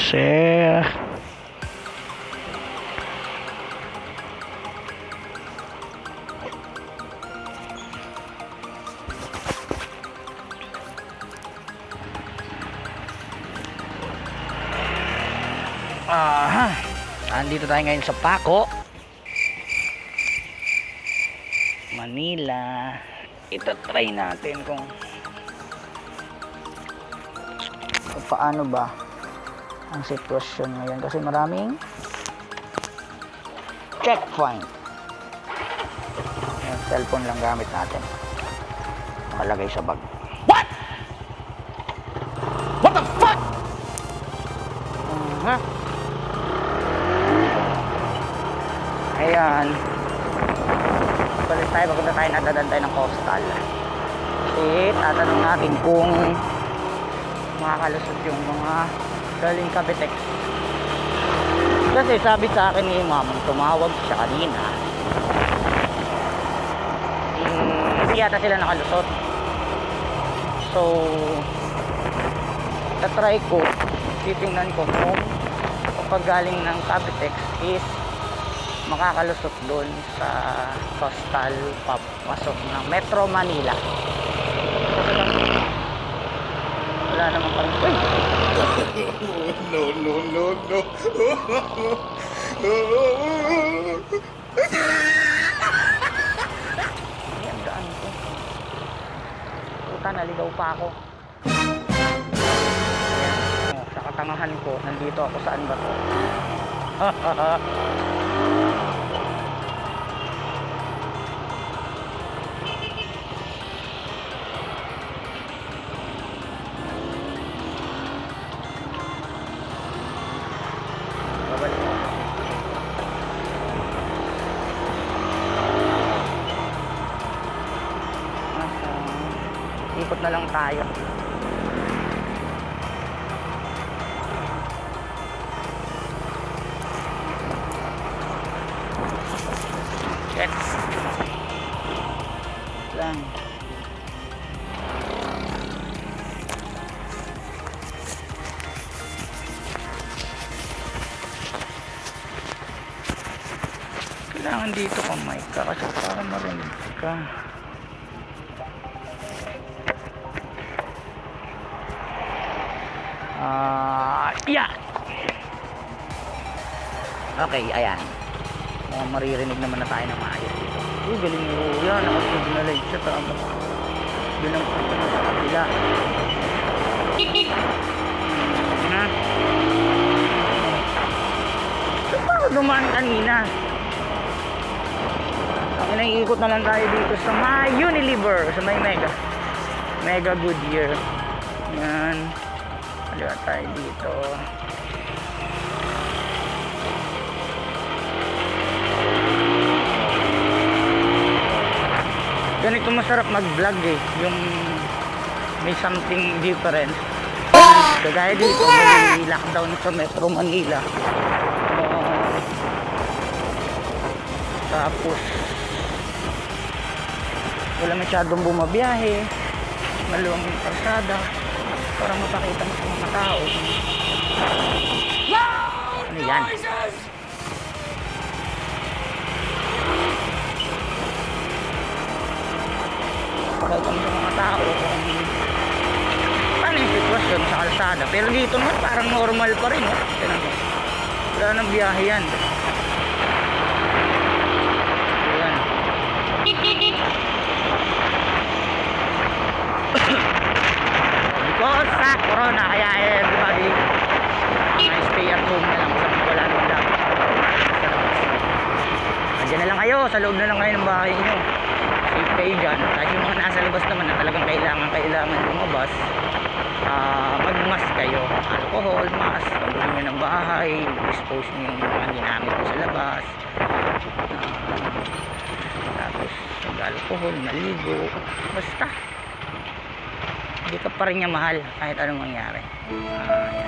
sir. Andito tayo ngayon sa Paco, Manila. Itatry natin kung paano ba ang sitwasyon ngayon kasi maraming checkpoint. Yung cellphone lang gamit natin, nakalagay sa bag. What the fuck? Ayan, balik tayo, maganda tayo, nadadaan tayo ng coastal kasi tatanong natin kung makakalusot yung mga galing Cavitex. Kasi sabi sa akin ni ma'am, tumawag siya kanina, hindi yata sila nakalusot. So tatry ko, titingnan ko kung kapag galing ng Cavitex is makakalusot doon sa coastal papasok ng Metro Manila. Wala naman pa rin. No. Ayan, daan ko. Puta, naligaw pa ako. Ayan, sa katangahan ko, nandito ako, saan ba to? Ikot na lang tayo. Let's lang. Kailangan dito ka mic ka kasi para marinig ka. Yeah. Okay, ayan. Maririnig naman na tayo ng maayos dito. Uy, galing mo yan. Nakasunod na light siya. Tama. Bilang punta na sa kabila. Saan pa ako dumaan kanina? Ang inaikot na lang tayo dito sa may Unilever, sa may Mega Goodyear. Yan. Aliwa tayo dito. Ganito masarap mag-vlog eh, yung may something different. Kagaya dito, may lockdown sa Metro Manila. Tapos wala masyadong bumabiyahe, maluwang yung kalsada para mapakita mo sa mga tao. Ano yan? Pakita mo sa mga tao kung paano yung sitwasyon sa kalsada. Pero dito naman parang normal pa rin. Wala nang biyahe yan. Ayan. Because sa corona, kaya everybody stay at home na lang sa wala nang dapat sa labas. Andiyan na lang kayo, sa loob na lang kayo ng bahay nyo. Safe kayo dyan. Kahit yung mga nasa labas naman na talagang kailangan lumabas, mag-mask kayo. Alcohol, mask, pag-uwi nyo ng bahay, dispose nyo yung mga ginamit mo sa labas. Tapos mag-alcohol, maligo, basta hindi ka pa rin niya mahal kahit anong mangyari. Ayan.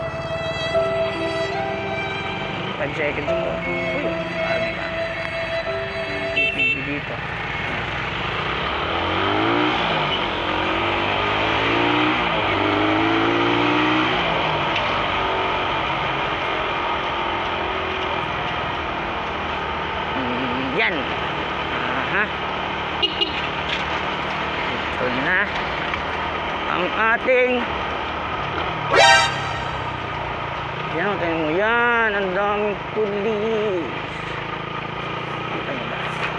5 seconds mo. Uy, parang ka. PPG dito. ating yan, tingnan mo yan, ang daming pulis. Kita nyo ba?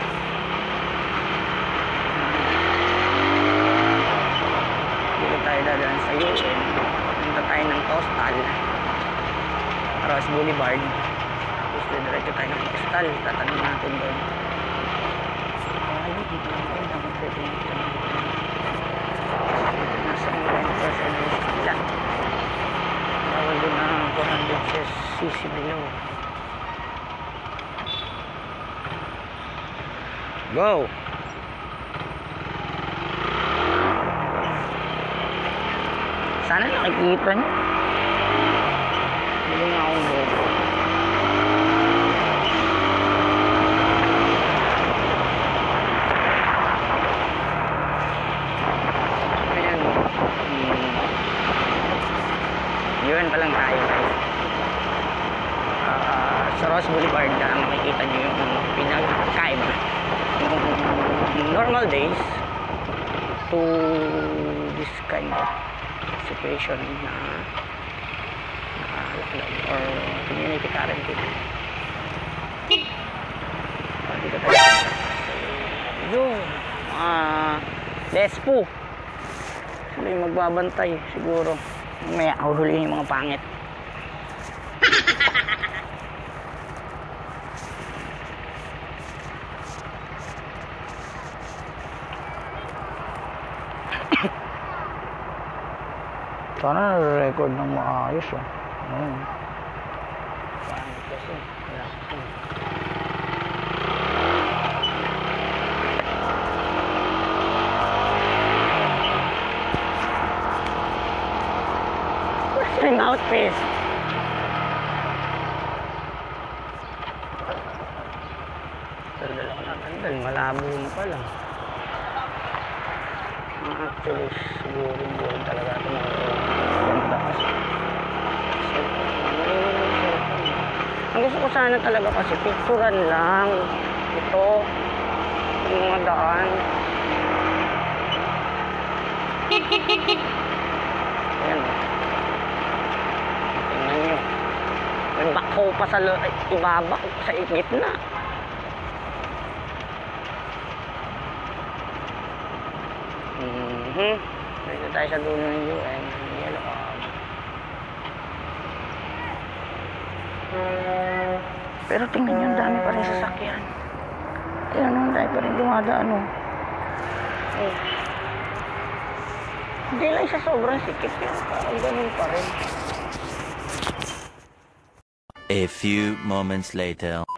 Dito tayo dadaan sa UN. Punta tayo ng Coastal Ross Boulevard. Tapos diretso tayo ng Coastal. Tatanong natin doon. Ay, dito natin dapat pwede dito. Nasa 1% sila. Bawal doon na 400cc below. Go! Sana nakikita nyo. Hindi nga akong bobo. Ayan. Yun pa lang tayo guys. Sa Ross Boulevard na makikita nyo yung pinagkaiba ng normal days to this kind of situation na lockdown or community quarantine. Dito tayo. Yun. Despo. Sila yung magbabantay siguro. May huhulihin yung mga pangit. Sana na-record ng maayos oh. Pangit kasi. Wala. Where's my mouthpiece? Dala ko natanggal. Malabo na pala. Actually, siguro hindi talaga ito maganda kasi. Ang gusto ko sana talaga kasi picturean lang ito yung mga daan. Ayan o. Tingnan nyo. May bako pa sa ibaba sa gitna. Dito tayo sa dulo ng UN, yellow cab. Pero tingnan nyo, ang dami pa rin sasakyan. Ayan o, ang dami pa rin dumadaan o. Hindi lang siya sobrang sikip yun, parang ganun pa rin. A few moments later.